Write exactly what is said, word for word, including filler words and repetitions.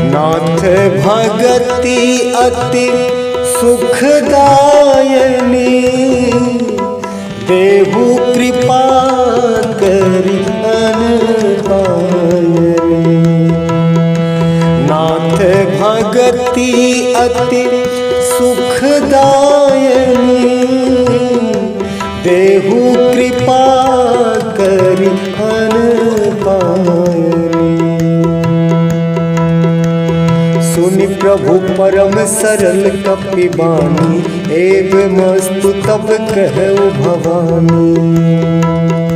नाथ भगति अति सुखदायनी, देहु कृपा करि अनपायनी। नाथ भगति अति सुखदायनी, देहु कृपा करि अनपायनी। सुनि प्रभु परम सरल कपिबानी, एवं मस्तु तब कहु भवानी।